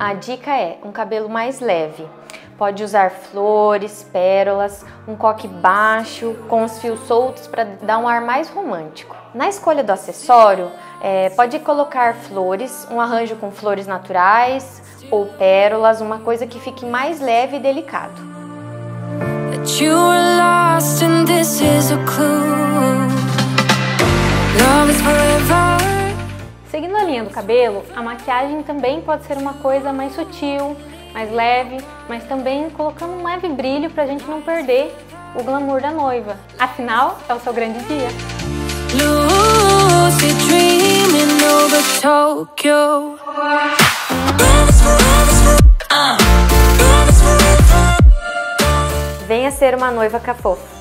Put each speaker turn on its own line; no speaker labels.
a dica é um cabelo mais leve. Pode usar flores, pérolas, um coque baixo, com os fios soltos para dar um ar mais romântico. Na escolha do acessório, pode colocar flores, um arranjo com flores naturais ou pérolas, uma coisa que fique mais leve e delicado. Seguindo a linha do cabelo, a maquiagem também pode ser uma coisa mais sutil, mais leve, mas também colocando um leve brilho pra gente não perder o glamour da noiva. Afinal, é o seu grande dia. Venha ser uma noiva cafofo.